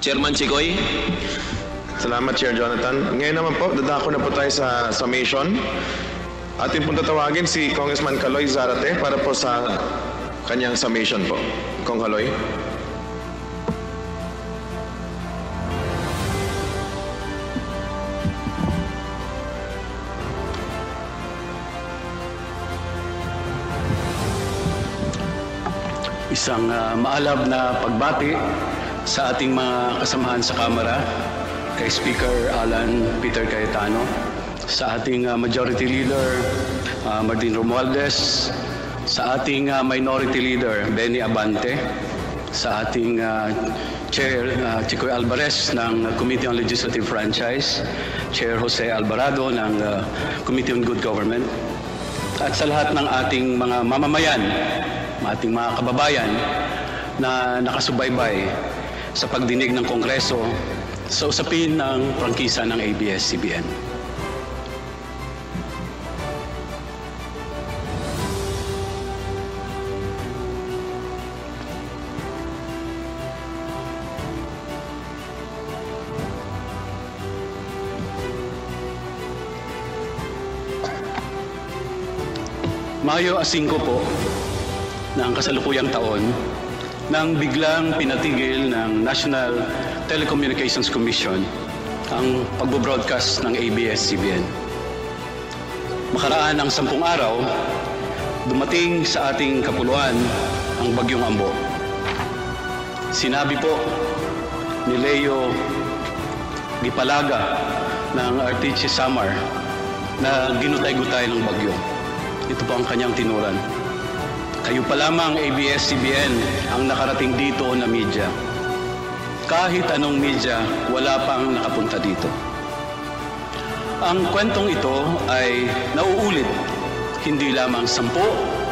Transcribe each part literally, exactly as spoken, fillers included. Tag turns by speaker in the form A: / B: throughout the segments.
A: Chairman Chicoy.
B: Salamat, Chair Jonathan. Ngayon naman po, dadako na po tayo sa summation. Atin pong tatawagin si Congressman Kaloy Zarate para po sa kanyang summation po. Kong Kaloy.
C: Isang uh, maalab na pagbati sa ating mga kasamahan sa Kamara, kay Speaker Alan Peter Cayetano, sa ating uh, Majority Leader uh, Martin Romualdez, sa ating uh, Minority Leader Benny Abante, sa ating uh, Chair uh, Chicoy Alvarez ng Committee on Legislative Franchise, Chair Jose Alvarado ng uh, Committee on Good Government, at sa lahat ng ating mga mamamayan, ating mga kababayan na nakasubaybay sa pagdinig ng Kongreso sa usapin ng prangkisa ng A B S C B N. Mayo asingko po ng kasalukuyang taon nang biglang pinatigil ng National Telecommunications Commission ang pagbo-broadcast ng A B S C B N. Makaraan ng sampung araw, dumating sa ating kapuluan ang Bagyong Ambo. Sinabi po ni Leo Gipalaga ng Artiche Samar na ginutay-gutay ng bagyo. Ito po ang kanyang tinuran. Kayo pa lamang A B S C B N ang nakarating dito na media. Kahit anong media, wala pang nakapunta dito. Ang kwentong ito ay nauulit hindi lamang sampo,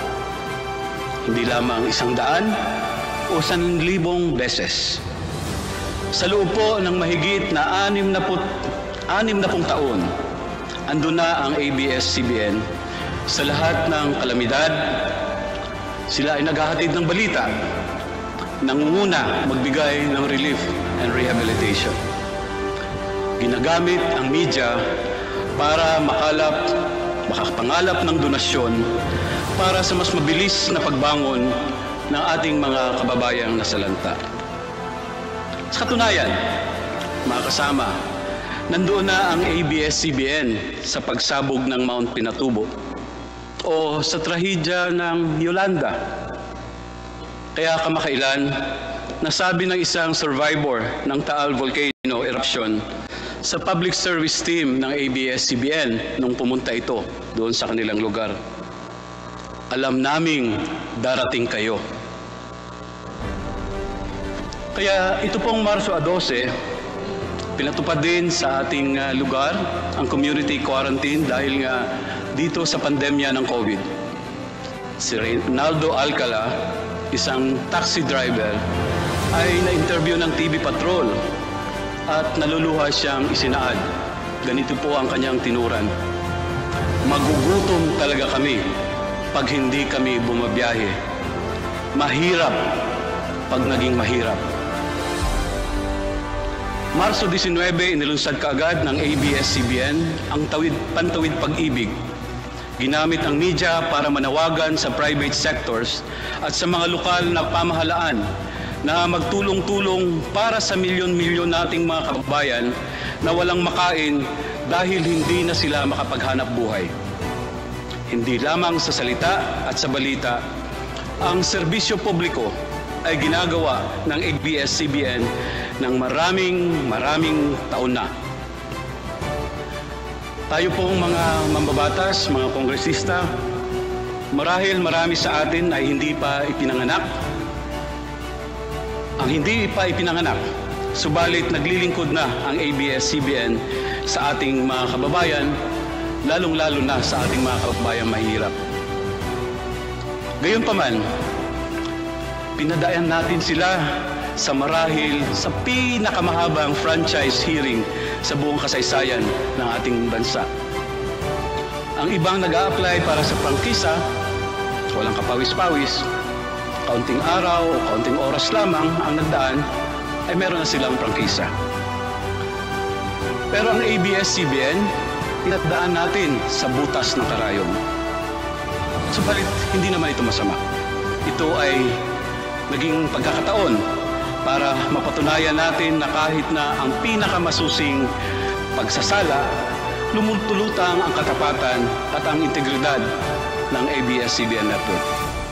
C: hindi lamang isang daan, o sanlibong beses. Sa loob po ng mahigit na anim na put, anim na pung taon, andun na ang A B S C B N sa lahat ng kalamidad. Sila ay naghahatid ng balita, nangunguna magbigay ng relief and rehabilitation. Ginagamit ang media para makalap, makapangalap ng donasyon para sa mas mabilis na pagbangon ng ating mga kababayang nasalanta. Sa katunayan, mga kasama, nandoon na ang A B S C B N sa pagsabog ng Mount Pinatubo o sa trahedya ng Yolanda. Kaya kamakailan, nasabi ng isang survivor ng Taal Volcano eruption sa public service team ng A B S C B N nung pumunta ito doon sa kanilang lugar, alam naming darating kayo. Kaya ito pong Marso dose, pinatupad din sa ating uh, lugar ang community quarantine dahil nga dito sa pandemya ng COVID. Si Reynaldo Alcala, isang taxi driver, ay na-interview ng T V Patrol at naluluha siyang isinaad. Ganito po ang kanyang tinuran: magugutom talaga kami pag hindi kami bumabiyahe. Mahirap pag naging mahirap. Marso nineteen, inilunsad kaagad ng A B S C B N ang tawid, pantawid pag-ibig. Ginamit ang media para manawagan sa private sectors at sa mga lokal na pamahalaan na magtulong-tulong para sa milyon-milyon nating mga kababayan na walang makain dahil hindi na sila makapaghanap buhay. Hindi lamang sa salita at sa balita, ang serbisyo publiko ay ginagawa ng A B S C B N ng maraming maraming taon na. Tayo pong mga mambabatas, mga kongresista, marahil marami sa atin ay hindi pa ipinanganak. Ang hindi pa ipinanganak, subalit naglilingkod na ang A B S C B N sa ating mga kababayan, lalong-lalo na sa ating mga kababayan mahirap. Gayunpaman, pinadayan natin sila sa marahil sa pinakamahabang franchise hearing sa buong kasaysayan ng ating bansa. Ang ibang nag-a-apply para sa prangkisa, walang kapawis-pawis, kaunting araw o kaunting oras lamang ang nagdaan, ay meron na silang prangkisa. Pero ang A B S C B N, tinatdaan natin sa butas ng karayom. Subalit, hindi naman ito masama. Ito ay naging pagkakataon para mapatunayan natin na kahit na ang pinakamasusing pagsasala, lumutulutang ang katapatan at ang integridad ng A B S C B N Network.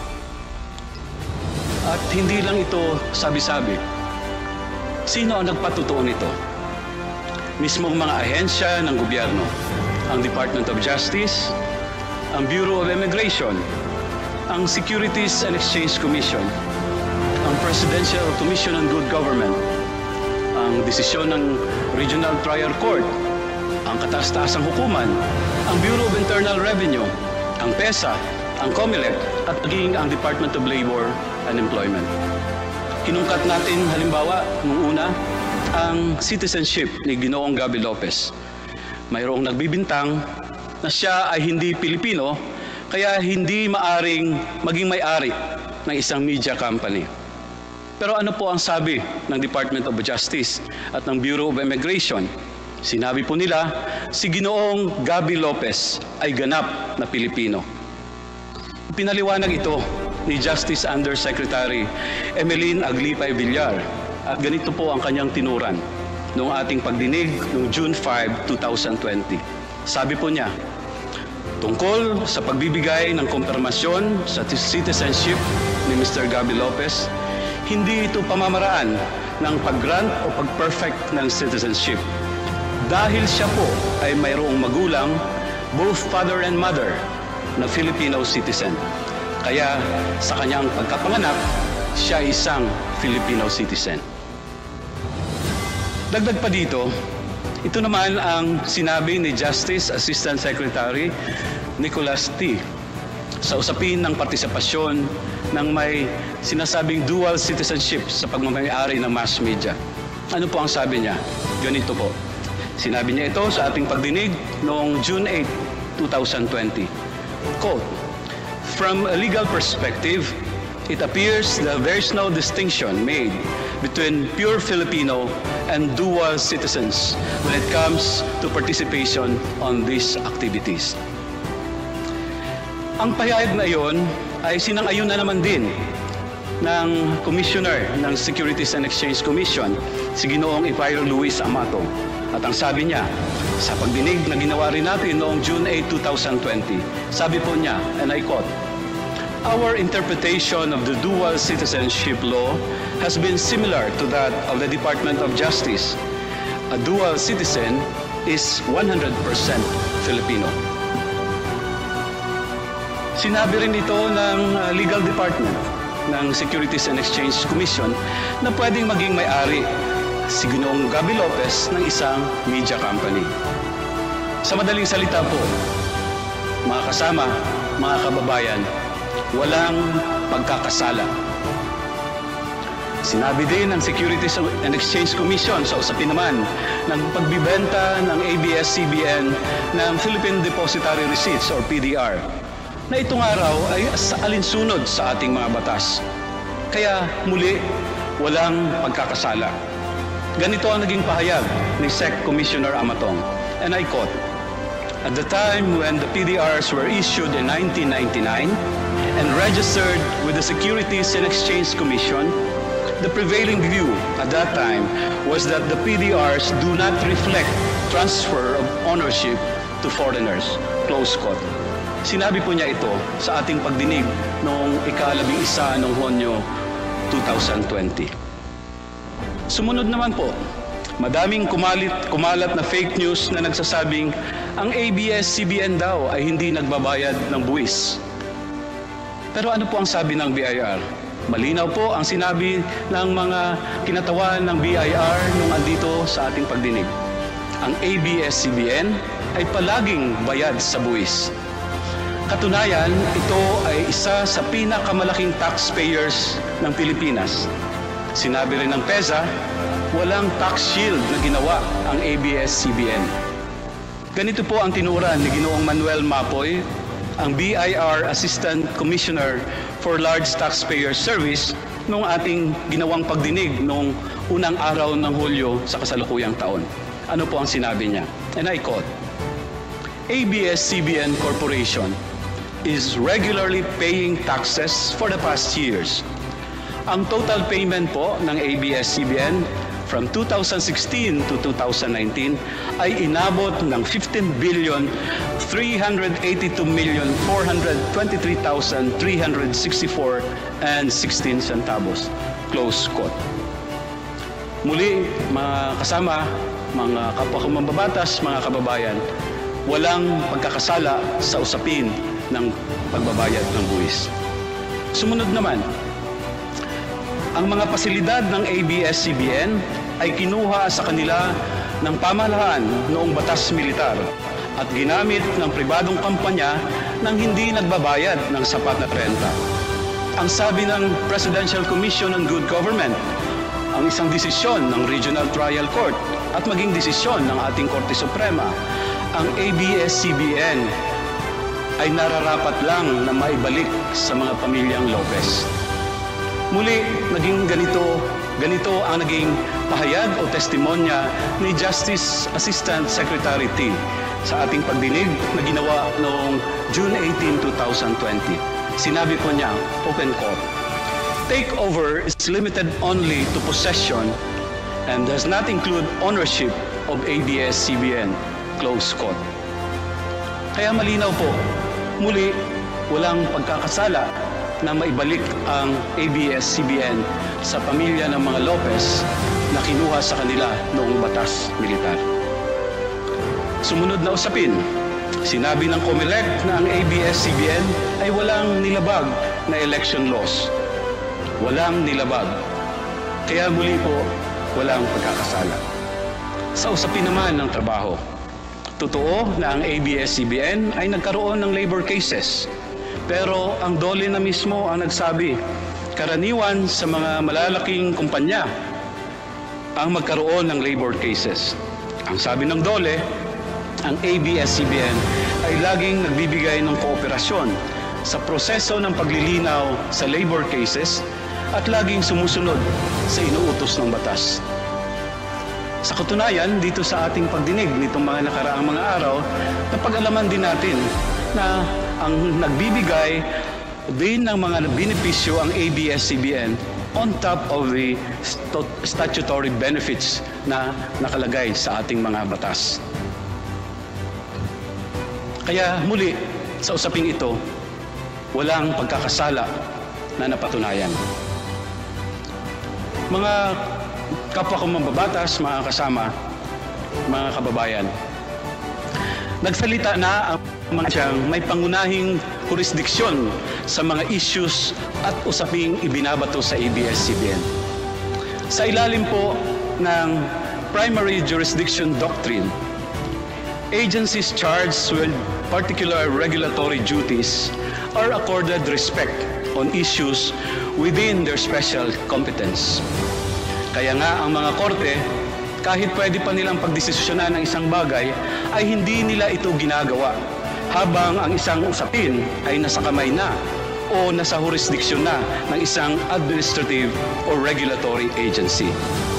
C: At hindi lang ito sabi-sabi. Sino ang nagpatutuo nito? Mismong mga ahensya ng gobyerno, ang Department of Justice, ang Bureau of Immigration, ang Securities and Exchange Commission, ang Presidential Commission on Good Government, ang desisyon ng Regional Trial Court, ang kataas-taasang hukuman, ang Bureau of Internal Revenue, ang PESA, ang COMELEC, at naging ang Department of Labor and Employment. Kinungkat natin halimbawa nung una ang citizenship ni Ginoong Gabby Lopez. Mayroong nagbibintang na siya ay hindi Pilipino kaya hindi maaring maging may-ari ng isang media company. Pero ano po ang sabi ng Department of Justice at ng Bureau of Immigration? Sinabi po nila, si Ginoong Gabby Lopez ay ganap na Pilipino. Pinaliwanag ito ni Justice Undersecretary Emeline Aglipay Villar at ganito po ang kanyang tinuran noong ating pagdinig noong June fifth, twenty twenty. Sabi po niya, tungkol sa pagbibigay ng kumpirmasyon sa citizenship ni Mister Gabby Lopez, hindi ito pamamaraan ng pag-grant o pag-perfect ng citizenship. Dahil siya po ay mayroong magulang, both father and mother, na Filipino citizen. Kaya sa kanyang pagkapanganak, siya isang Filipino citizen. Dagdag pa dito, ito naman ang sinabi ni Justice Assistant Secretary Nicholas T. sa usapin ng partisipasyon ng may sinasabing dual citizenship sa pagmamayari ng mass media. Ano po ang sabi niya? Ganito po. Sinabi niya ito sa ating pagdinig noong June eighth, twenty twenty. Quote, "From a legal perspective, it appears that there is no distinction made between pure Filipino and dual citizens when it comes to participation on these activities." Ang pahayag na iyon ay sinang-ayon na naman din ng Commissioner ng Securities and Exchange Commission, si Ginoong Epairo Luis Amato. At ang sabi niya, sa pagdinig na ginawa rin natin noong June eighth, twenty twenty, sabi po niya, and I quote, "Our interpretation of the dual citizenship law has been similar to that of the Department of Justice. A dual citizen is one hundred percent Filipino." Sinabi rin ito ng uh, Legal Department ng Securities and Exchange Commission na pwedeng maging may-ari si Ginoong Gabby Lopez ng isang media company. Sa madaling salita po, mga kasama, mga kababayan, walang pagkakasala. Sinabi din ng Securities and Exchange Commission sa usapin naman ng pagbibenta ng A B S C B N ng Philippine Depository Receipts or P D R na itong araw ay sa alinsunod sa ating mga batas. Kaya muli, walang pagkakasala. Ganito ang naging pahayag ni S E C Commissioner Amatong, and I quote, "At the time when the P D Rs were issued in nineteen ninety-nine and registered with the Securities and Exchange Commission, the prevailing view at that time was that the P D Rs do not reflect transfer of ownership to foreigners." Close quote. Sinabi po niya ito sa ating pagdinig noong ikalabing isa noong Hunyo twenty twenty. Sumunod naman po, madaming kumalit, kumalat na fake news na nagsasabing ang A B S C B N daw ay hindi nagbabayad ng buwis. Pero ano po ang sabi ng B I R? Malinaw po ang sinabi ng mga kinatawan ng B I R nung andito sa ating pagdinig. Ang A B S C B N ay palaging bayad sa buwis. Katunayan, ito ay isa sa pinakamalaking taxpayers ng Pilipinas. Sinabi rin ng PESA, walang tax shield na ginawa ang A B S C B N. Ganito po ang tinuran ni Ginoong Manuel Mapoy, ang B I R Assistant Commissioner for Large Taxpayer Service nung ating ginawang pagdinig noong unang araw ng Hulyo sa kasalukuyang taon. Ano po ang sinabi niya? And I quote, A B S C B N Corporation is regularly paying taxes for the past years. Ang total payment po ng A B S C B N from two thousand sixteen to two thousand nineteen ay inabot ng fifteen billion three hundred eighty-two million four hundred twenty-three thousand three hundred sixty-four and sixteen centavos. Close quote. Muli, mga kasama, mga kapwa kong mambabatas, mga kababayan, walang pagkakasala sa usapin ng pagbabayad ng buwis. Sumunod naman, ang mga pasilidad ng A B S C B N ay kinuha sa kanila ng pamahalaan noong batas militar at ginamit ng pribadong kampanya nang hindi nagbabayad ng sapat na renta. Ang sabi ng Presidential Commission on Good Government, ang isang desisyon ng Regional Trial Court at maging desisyon ng ating Korte Suprema, ang A B S C B N ay nararapat lang na maibalik sa mga pamilyang Lopez. Muli, naging ganito, ganito ang naging pahayag o testimonya ni Justice Assistant Secretary T sa ating pagdinig na ginawa noong June eighteenth two thousand twenty. Sinabi po niya, open quote, takeover is limited only to possession and does not include ownership of A B S C B N, close quote. Kaya malinaw po, muli, walang pagkakasala na maibalik ang A B S C B N sa pamilya ng mga Lopez na kinuha sa kanila noong batas militar. Sumunod na usapin, sinabi ng COMELEC na ang A B S C B N ay walang nilabag na election laws. Walang nilabag. Kaya muli po, walang pagkakasala. Sa usapin naman ng trabaho, totoo na ang A B S C B N ay nagkaroon ng labor cases. Pero ang DOLE na mismo ang nagsabi, karaniwan sa mga malalaking kumpanya ang magkaroon ng labor cases. Ang sabi ng DOLE, ang A B S C B N ay laging nagbibigay ng kooperasyon sa proseso ng paglilinaw sa labor cases at laging sumusunod sa inuutos ng batas. Sa katunayan, dito sa ating pagdinig nitong mga nakaraang mga araw, napag-alaman din natin na ang nagbibigay din ng mga benepisyo ang A B S C B N on top of the statutory benefits na nakalagay sa ating mga batas. Kaya muli, sa usaping ito, walang pagkakasala na napatunayan. Mga kapwa kong mambabatas, mga kasama, mga kababayan, nagsalita na ang mga siyang may pangunahing jurisdiksyon sa mga issues at usaping ibinabato sa A B S C B N. Sa ilalim po ng Primary Jurisdiction Doctrine, agencies charged with particular regulatory duties are accorded respect on issues within their special competence. Kaya nga ang mga korte, kahit pwede pa nilang pagdesisyonan ng isang bagay, ay hindi nila ito ginagawa habang ang isang usapin ay nasa kamay na o nasa jurisdiksyon na ng isang administrative or regulatory agency.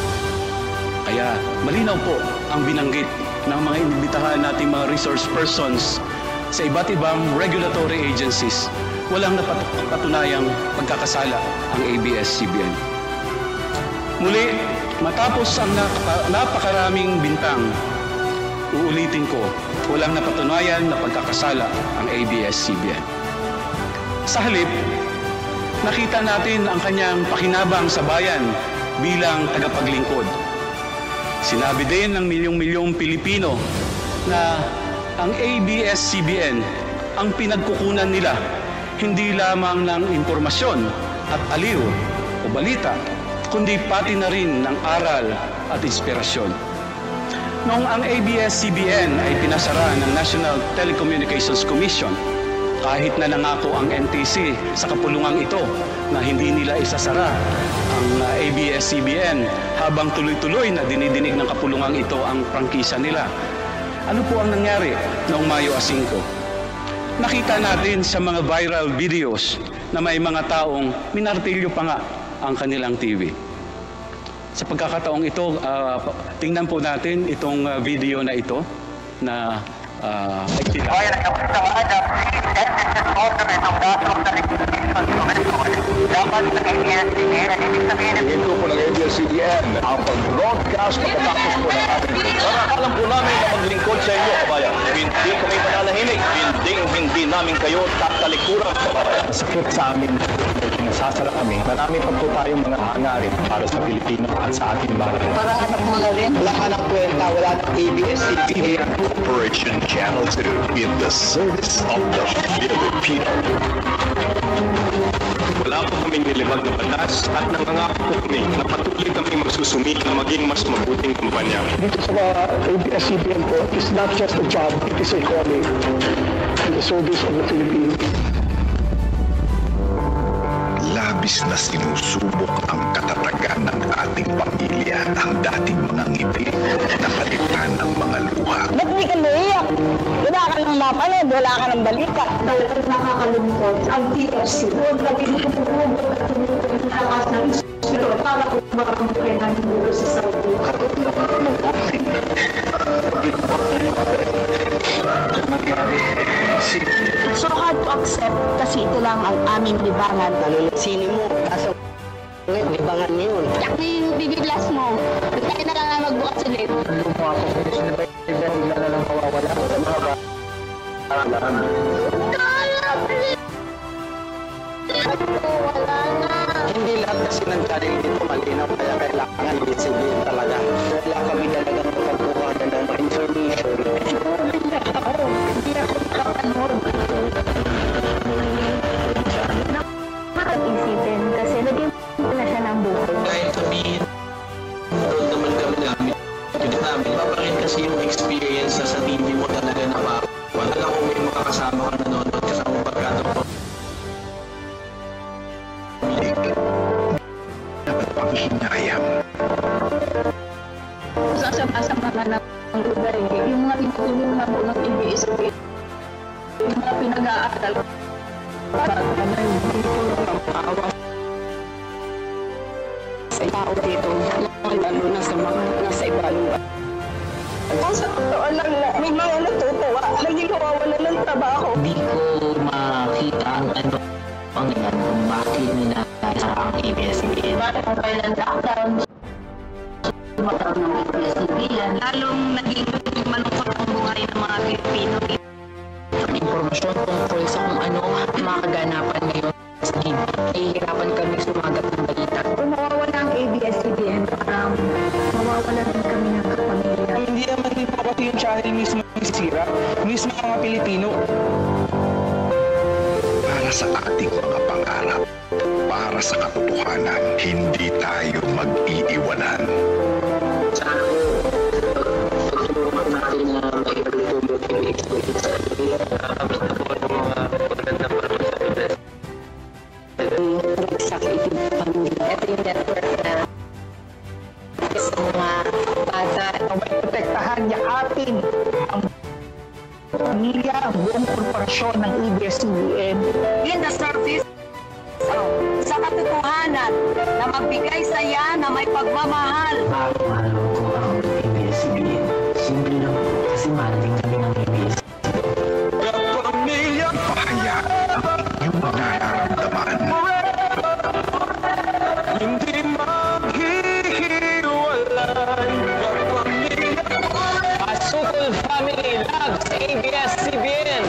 C: Kaya malinaw po ang binanggit ng mga inibitahan nating mga resource persons sa iba't ibang regulatory agencies. Walang napatunayang pagkakasala ang A B S C B N. Muli, matapos ang napakaraming bintang, uulitin ko, walang napatunayan na pagkakasala ang A B S C B N. Sa halip, nakita natin ang kanyang pakinabang sa bayan bilang tagapaglingkod. Sinabi din ng milyong-milyong Pilipino na ang A B S C B N ang pinagkukunan nila hindi lamang ng impormasyon at aliw o balita, kundi pati na rin ng aral at inspirasyon. Noong ang A B S C B N ay pinasara ng National Telecommunications Commission, kahit na nangako ang N T C sa kapulungang ito na hindi nila isasara ang A B S C B N habang tuloy-tuloy na dinidinig ng kapulungang ito ang prangkisa nila. Ano po ang nangyari noong Mayo five? Nakita natin sa mga viral videos na may mga taong minartilyo pa nga ang kanilang T V. Sa pagkakataong ito, uh, tingnan po natin itong uh, video na ito na uh,
A: Tingin ko po ng A B S C B N ang pag-broadcast pagkatapos po ng ating programa. Alam po namin na maglingkod sa inyo, kabayan. Hindi kami mananahimik. Hindi, hindi namin kayo tatalikuran, kabayan. Sakit sa amin. Nasasara kami. Marami pa po tayong mga hangarin para sa Pilipino at sa ating bayan.
D: Para anak mo na rin, wala ka ng kwenta, wala ng A B S C B N.
A: Operation Channel two in the service of the Filipino.
E: Wala po kaming nilibag na batas at nangangako po kami na patuloy kami magsusumik na maging mas mabuting kumpanya.
F: Dito sa mga A B S C B N po, it's not just a job, it is a calling in the service of the Philippines.
A: Labis na sinusubok ang katatagan ng ating pamilya, ang dating mga ngiti na palitan ng mga luha.
D: Ba't hindi ka naiyak? Wala ka nang mapanood, wala ka nang balita.
G: Talagang nakakalungkot ang T F C. Huwag na pinupupugod at tumutulong sa takas ng inspiro para kung makamukay namin dito sa Saudi.
D: So hard to accept kasi ito lang ang aming libangan.
G: Sino mo? Kaso ngayon, libangan niyo yun.
D: Yak na yung bibiglas mo. Tayo na lang na magbukas ulit.
F: Lumawa ko sa Diyos na ba, bigla na lang mawawala sa mga ba?
D: Wala na.
G: Hindi lahat kasi ng channel dito malinaw kaya kailangan i-sabihin talaga. Wala kami talagang pagkuha ng mga information.
D: Hindi ako nakapanood. Dapat isipin kasi naging na siya ng buhay.
H: Kahit sabihin, doon naman kami namin. Hindi namin, papakit kasi yung experience na sa T V mo talaga na pa. Wala lang kung may makakasama ka nanonood kasama pagkataon.
A: Dapat panghinayang.
D: Sasama-sama nga ng lugar eh. Yung mga tinutulong na po ng A B S C, yung mga pinag-aaral. Para ano yung tinutulong ng paawa sa tao dito. Lalo na sa mga nasa ibang lugar. Kung sa totoo lang na may mga natutuwa, naging nawawala ng trabaho.
I: Hindi ko makita ang ano ang yan kung bakit nila sa ang A B S C B N.
D: Bakit ang kailan lockdown? Bakit ng A B S C B N? Lalong naging malungkot ang buhay ng mga Pilipino.
I: Impormasyon tungkol sa kung ano mga kaganapan ngayon sa G. Nahihirapan kami sumagat ng balita.
G: Kung mawawala ang A B S C B N, parang mawawala din kami ng kapamilya.
F: Hindi naman din po kasi yung channel mismo yung sisira, mismo mga Pilipino.
A: Para sa ating mga pangarap, para sa katotohanan, hindi tayo mag-iiwanan.
I: Sana po, pagtulungan natin na may pagtulong yung experience sa atin. Nakakabit na po ng mga magandang parang sa Pinas.
G: Sa Philippine Family. Ito yung network na sa mga bata.
F: May protektahan niya atin ang pamilya, ang buong korporasyon ng A B S C B N.
D: In the service sa katotohanan na magbigay saya na may pagmamahal.
I: Mahal ko ang A B S C B N. Simple lang po kasi mahal din kami ng A B S C B N.
A: Ipahayag ang inyong nararamdaman.
F: Hindi maghihiwalay ang pamilya. Asukol Family loves A B S C B N.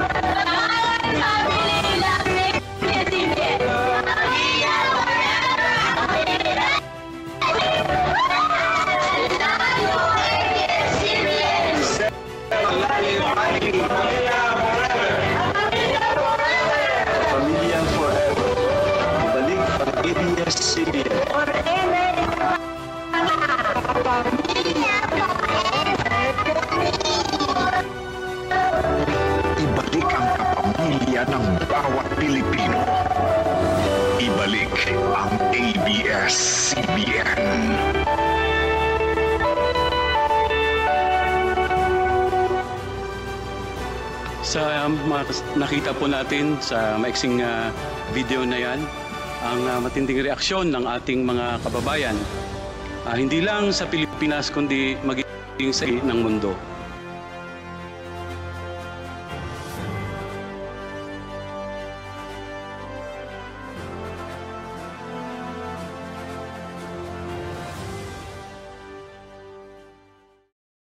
E: Pamilya forever. Balik ang A B S C B N.
A: Ibalik ang kapamilya ng bawat Pilipino. Ibalik ang A B S C B N.
C: Sa um, mga nakita po natin sa maiksing uh, video na yan, ang uh, matinding reaksyon ng ating mga kababayan, uh, hindi lang sa Pilipinas kundi maging sa ng mundo.